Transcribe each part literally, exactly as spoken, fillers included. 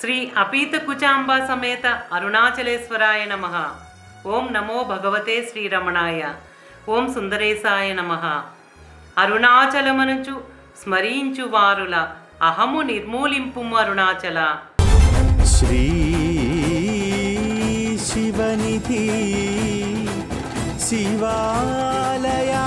శ్రీ అపీత కుచాంబ సమేత అరుణాచలేశ్వరాయ నమః. ఓం నమో భగవతే శ్రీరమణాయ. ఓం సుందరేశాయ నమః. అరుణాచలమనుచు స్మరించు వారుల అహము నిర్మూలింపు అరుణాచల. శ్రీ శివనిధి శివాలయా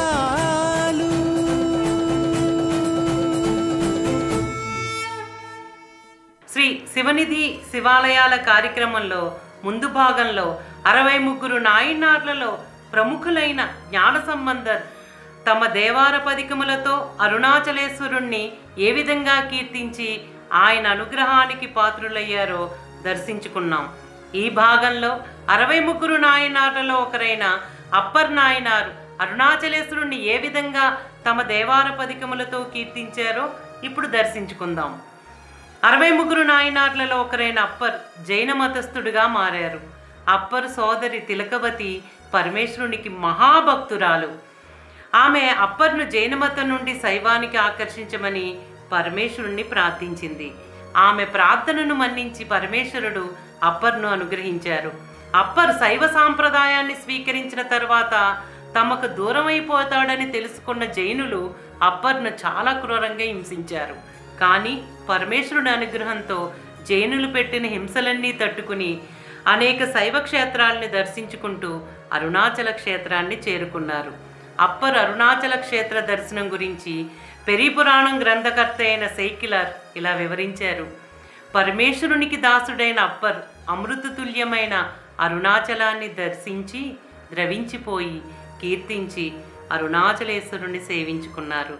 శ్రీ శివనిధి శివాలయాల కార్యక్రమంలో ముందు భాగంలో అరవై ముగ్గురు నాయనార్లలో ప్రముఖులైన జ్ఞాన సంబంధర్ తమ దేవార పదికములతో అరుణాచలేశ్వరుణ్ణి ఏ విధంగా కీర్తించి ఆయన అనుగ్రహానికి పాత్రులయ్యారో దర్శించుకున్నాం. ఈ భాగంలో అరవై ముగ్గురు నాయనార్లలో ఒకరైన అప్పర్ నాయనారు అరుణాచలేశ్వరుణ్ణి ఏ విధంగా తమ దేవార పదికములతో కీర్తించారో ఇప్పుడు దర్శించుకుందాం. అరవై ముగ్గురు నాయనార్లలో ఒకరైన అప్పర్ జైన మతస్థుడిగా మారారు. అప్పర్ సోదరి తిలకవతి పరమేశ్వరునికి మహాభక్తురాలు. ఆమె అప్పర్ను జైన మతం నుండి శైవానికి ఆకర్షించమని పరమేశ్వరుణ్ణి ప్రార్థించింది. ఆమె ప్రార్థనను మన్నించి పరమేశ్వరుడు అప్పర్ను అనుగ్రహించారు. అప్పర్ శైవ సాంప్రదాయాన్ని స్వీకరించిన తర్వాత తమకు దూరమైపోతాడని తెలుసుకున్న జైనులు అప్పర్ను చాలా క్రూరంగా హింసించారు. కానీ పరమేశ్వరుడి అనుగ్రహంతో జైనులు పెట్టిన హింసలన్నీ తట్టుకుని అనేక శైవ క్షేత్రాలని దర్శించుకుంటూ అరుణాచల క్షేత్రాన్ని చేరుకున్నారు. అప్పర్ అరుణాచల క్షేత్ర దర్శనం గురించి పెరిపురాణం గ్రంథకర్త అయిన సైకిలర్ ఇలా వివరించారు. పరమేశ్వరునికి దాసుడైన అప్పర్ అమృతతుల్యమైన అరుణాచలాన్ని దర్శించి ద్రవించిపోయి కీర్తించి అరుణాచలేశ్వరుని సేవించుకున్నారు.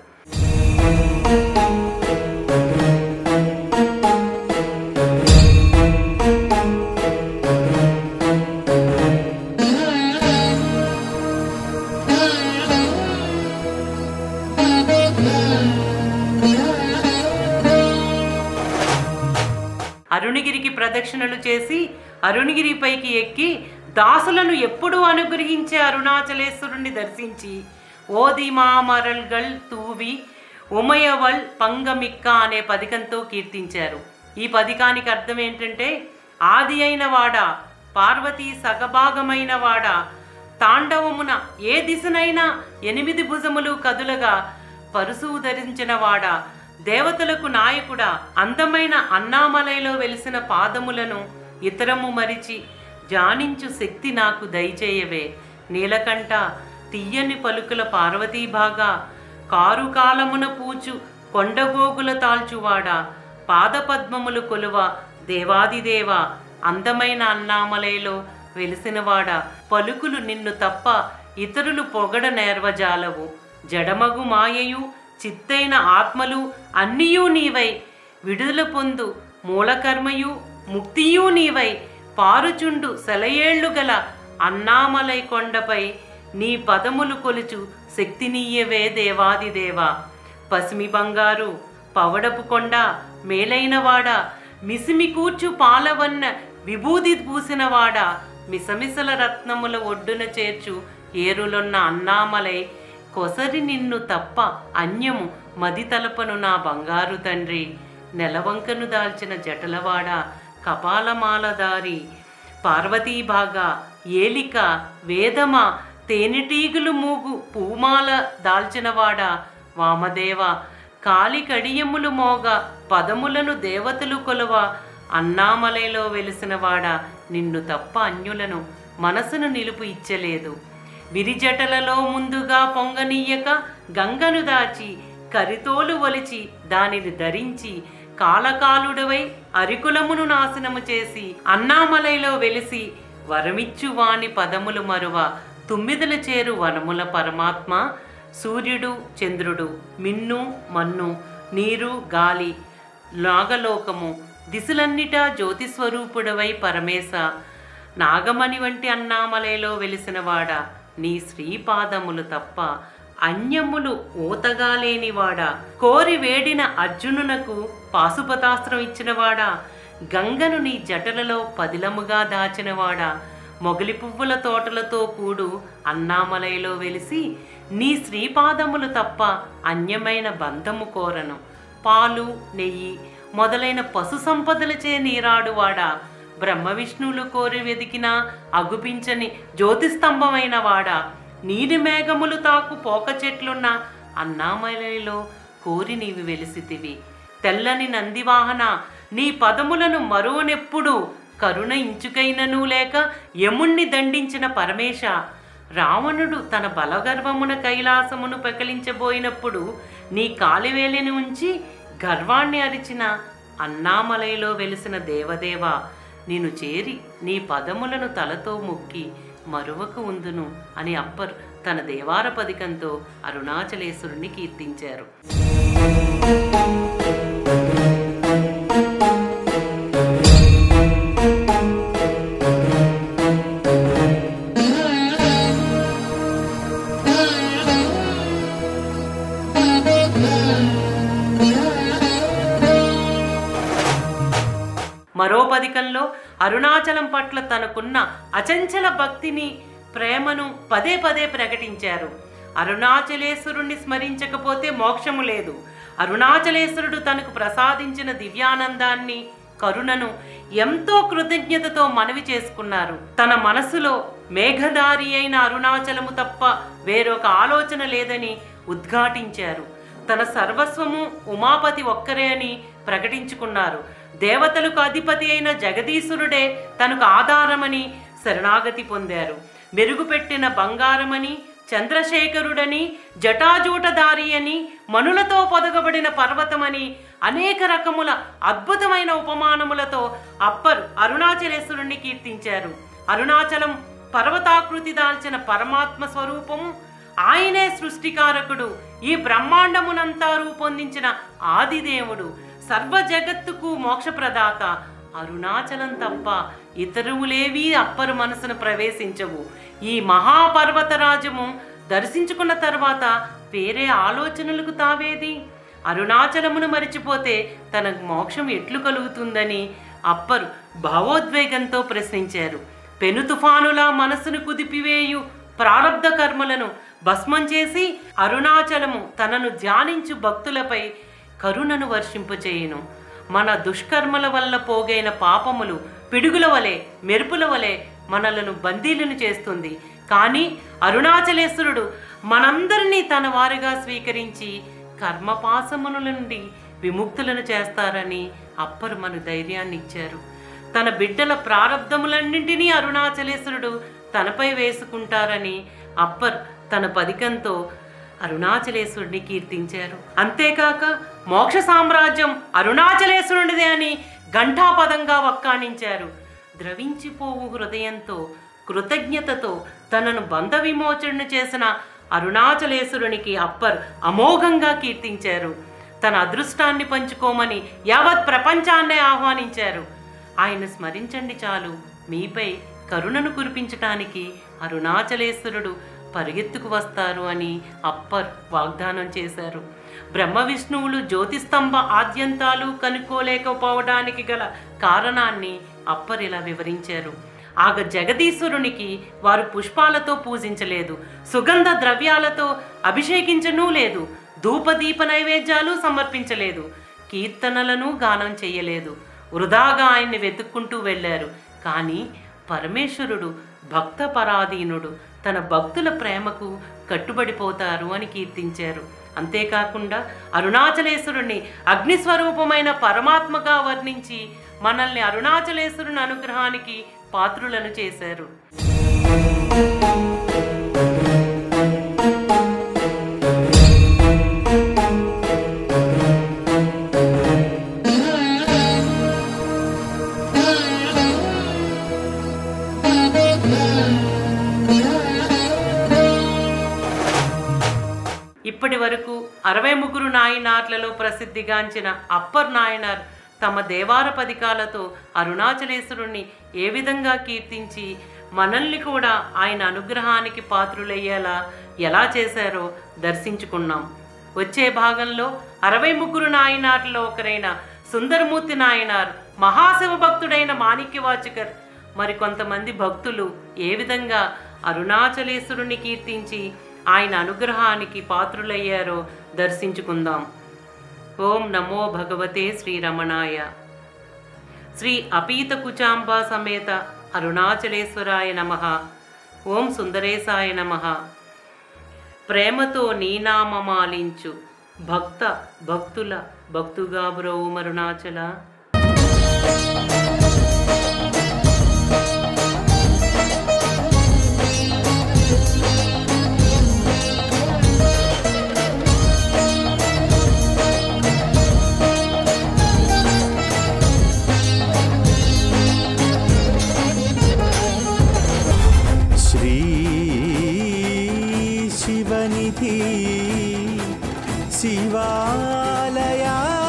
అరుణగిరికి ప్రదక్షిణలు చేసి అరుణగిరిపైకి ఎక్కి దాసులను ఎప్పుడూ అనుగ్రహించే అరుణాచలేశ్వరుణ్ణి దర్శించి ఓది మామరల్గల్ తూవి ఉమయవల్ పంగమిక్క అనే పదికంతో కీర్తించారు. ఈ పదికానికి అర్థం ఏంటంటే ఆది అయిన వాడా, పార్వతీ సగభాగమైన వాడా, తాండవమున ఏ దిశనైనా ఎనిమిది భుజములు కదులగా పరుసు ధరించిన వాడా, దేవతలకు నాయకుడా, అందమైన అన్నామలైలో వెలిసిన పాదములను ఇతరము మరిచి జానించు శక్తి నాకు దయచేయవే. నీలకంఠ తీయని పలుకుల పార్వతీభాగా, కారు కాలమున పూచు కొండగోగుల తాల్చువాడా, పాదపద్మములు కొలువ దేవాదిదేవ, అందమైన అన్నామలైలో వెలిసినవాడా, పలుకులు నిన్ను తప్ప ఇతరులు పొగడ నేర్వజాలవు. జడమగు మాయయు చిత్తైన ఆత్మలు అన్నియూ నీవై, విడుదల పొందు మూలకర్మయు ముక్తియూ నీవై, పారుచుండు సెలయేళ్లు గల అన్నామలై కొండపై నీ పదములు కొలుచు శక్తినీయవే దేవాదిదేవా. పసిమి బంగారు పవడపు కొండ మేలైనవాడ, మిసిమి కూర్చు పాలవన్న విభూది పూసినవాడా, మిసమిసల రత్నముల ఒడ్డున చేర్చు ఏరులున్న అన్నామలై కొసరి నిన్ను తప్ప అన్యము మది తలపను నా బంగారు తండ్రి. నెలవంకను దాల్చిన జటలవాడ, కపాలమాలదారి, పార్వతీభాగా, ఏలిక, వేదమ, తేనెటీగులు మూగు పూమాల దాల్చినవాడ, వామదేవ, కాలి కడియములు మోగ పదములను దేవతలు కొలవ అన్నామలైలో వెలిసినవాడ, నిన్ను తప్ప అన్యులను మనసును నిలుపు ఇచ్చలేదు. విరిజటలలో ముందుగా పొంగనీయక గంగను దాచి కరితోలు ఒలిచి దానిని ధరించి కాలకాలుడవై అరికులమును నాశనము చేసి అన్నామలైలో వెలిసి వరమిచ్చు వాని పదములు మరువ తుమ్మిదల చేరు వనముల పరమాత్మ. సూర్యుడు చంద్రుడు, మిన్ను మన్ను, నీరు గాలి, నాగలోకము దిశలన్నిటా జ్యోతిస్వరూపుడవై పరమేశ, నాగమణి వంటి అన్నామలైలో వెలిసినవాడ, నీ శ్రీపాదములు తప్ప అన్యములు ఊతగా లేనివాడా, కోరి వేడిన అర్జునునకు పాశుపతాస్త్రం ఇచ్చినవాడా, గంగను నీ జటలలో పదిలముగా దాచినవాడా, మొగలి పువ్వుల తోటలతో కూడు అన్నామలైలో వెలిసి నీ శ్రీపాదములు తప్ప అన్యమైన బంధము కోరను. పాలు నెయ్యి మొదలైన పశు సంపదలచే నీరాడువాడా, బ్రహ్మ విష్ణువులు కోరి వెదికిన అగుపించని జ్యోతిస్తంభమైన వాడా, నీటి మేఘములు తాకు పోక చెట్లున్న అన్నామలలో కోరి నీవి వెలిసితివి. తెల్లని నందివాహన నీ పదములను మరోనెప్పుడు కరుణ ఇంచుకైనను లేక యముణ్ణి దండించిన పరమేశ, రావణుడు తన బలగర్వమున కైలాసమును పెకలించబోయినప్పుడు నీ కాలివేలిని ఉంచి గర్వాన్ని అరిచిన అన్నామలైలో వెలిసిన దేవదేవ, నేను చేరి నీ పదములను తలతో మొక్కి మరువక ఉందును అని అప్పర్ తన దేవార పదికంతో అరుణాచలేశ్వరుని కీర్తించారు. మరో పదికంలో అరుణాచలం పట్ల తనకున్న అచంచల భక్తిని, ప్రేమను పదే పదే ప్రకటించారు. అరుణాచలేశ్వరుణ్ణి స్మరించకపోతే మోక్షము లేదు. అరుణాచలేశ్వరుడు తనకు ప్రసాదించిన దివ్యానందాన్ని, కరుణను ఎంతో కృతజ్ఞతతో మనవి చేసుకున్నారు. తన మనసులో మేఘధారి అయిన అరుణాచలము తప్ప వేరొక ఆలోచన లేదని ఉద్ఘాటించారు. తన సర్వస్వము ఉమాపతి ఒక్కరే అని ప్రకటించుకున్నారు. దేవతలకు అధిపతి అయిన జగదీశ్వరుడే తనకు ఆధారమని శరణాగతి పొందారు. మెరుగుపెట్టిన బంగారమని, చంద్రశేఖరుడని, జటాజూటధారి అని, మనులతో పొదగబడిన పర్వతమని అనేక రకముల అద్భుతమైన ఉపమానములతో అప్పర్ అరుణాచలేశ్వరుణ్ణి కీర్తించారు. అరుణాచలం పర్వతాకృతి దాల్చిన పరమాత్మ స్వరూపము, ఆయనే సృష్టికారకుడు, ఈ బ్రహ్మాండమునంతా రూపొందించిన ఆదిదేవుడు, సర్వ జగత్తుకు మోక్షప్రదాత. అరుణాచలం తప్ప ఇతరువులేవీ అప్పరు మనసును ప్రవేశించవు. ఈ మహాపర్వతరాజము దర్శించుకున్న తర్వాత వేరే ఆలోచనలకు తావేది? అరుణాచలమును మరిచిపోతే తనకు మోక్షం ఎట్లు కలుగుతుందని అప్పరు భావోద్వేగంతో ప్రశ్నించారు. పెను తుఫానులా మనస్సును కుదిపివేయు ప్రారబ్ధ కర్మలను భస్మం చేసి అరుణాచలము తనను ధ్యానించు భక్తులపై కరుణను వర్షింపచేయును. మన దుష్కర్మల వల్ల పోగైన పాపములు పిడుగుల వలె, మెరుపుల వలె మనలను బందీలను చేస్తుంది. కానీ అరుణాచలేశ్వరుడు మనందరినీ తన వారిగా స్వీకరించి కర్మపాసముల నుండి విముక్తులను చేస్తారని అప్పరు మన ధైర్యాన్ని ఇచ్చారు. తన బిడ్డల ప్రారబ్ధములన్నింటినీ అరుణాచలేశ్వరుడు తనపై వేసుకుంటారని అప్పర్ తన పదికంతో అరుణాచలేశ్వరుడిని కీర్తించారు. అంతేకాక మోక్ష సామ్రాజ్యం అరుణాచలేశ్వరుడిదే అని ఘంటాపదంగా వక్కాణించారు. ద్రవించిపోవు హృదయంతో, కృతజ్ఞతతో తనను బంధ విమోచన చేసిన అరుణాచలేశ్వరునికి అప్పర్ అమోఘంగా కీర్తించారు. తన అదృష్టాన్ని పంచుకోమని యావత్ ప్రపంచాన్నే ఆహ్వానించారు. ఆయన స్మరించండి చాలు, మీపై కరుణను కురిపించటానికి అరుణాచలేశ్వరుడు పరిగెత్తుకు వస్తారు అని అప్పర్ వాగ్దానం చేశారు. బ్రహ్మ విష్ణువులు జ్యోతిస్తంభ ఆద్యంతాలు కనుక్కోలేకపోవడానికి గల కారణాన్ని అప్పర్ ఇలా వివరించారు. ఆగ జగదీశ్వరునికి వారు పుష్పాలతో పూజించలేదు, సుగంధ ద్రవ్యాలతో అభిషేకించనూ లేదు, ధూపదీప నైవేద్యాలు సమర్పించలేదు, కీర్తనలను గానం చేయలేదు. వృధాగా ఆయన్ని వెతుక్కుంటూ వెళ్ళారు. కానీ పరమేశ్వరుడు భక్త పరాధీనుడు, తన భక్తుల ప్రేమకు కట్టుబడిపోతారు అని కీర్తించారు. అంతేకాకుండా అరుణాచలేశ్వరుణ్ణి అగ్నిస్వరూపమైన పరమాత్మగా వర్ణించి మనల్ని అరుణాచలేశ్వరుని అనుగ్రహానికి పాత్రులను చేశారు. ఇప్పటి వరకు అరవై ముగ్గురు నాయనార్లలో ప్రసిద్ధిగాంచిన అప్పర్ నాయనార్ తమ దేవార పదికాలతో అరుణాచలేశ్వరుణ్ణి ఏ విధంగా కీర్తించి మనల్ని కూడా ఆయన అనుగ్రహానికి పాత్రులయ్యేలా ఎలా చేశారో దర్శించుకున్నాం. వచ్చే భాగంలో అరవై ముగ్గురు నాయనార్లలో ఒకరైన సుందరమూర్తి నాయనార్, మహాశివభక్తుడైన మాణిక్యవాచకర్, మరికొంతమంది భక్తులు ఏ విధంగా అరుణాచలేశ్వరుణ్ణి కీర్తించి ఆయన అనుగ్రహానికి పాత్రులయ్యారో దర్శించుకుందాం. ఓం నమో భగవతే శ్రీరమణాయ. శ్రీ అపీత కుచాంబా సమేత అరుణాచలేశ్వరాయ నమః. ఓం సుందరేశాయ నమః. ప్రేమతో నీ నామమాలించు భక్త భక్తుల భక్తుగా బ్రోవు అరుణాచల. श्री शिवनिधि शिवालया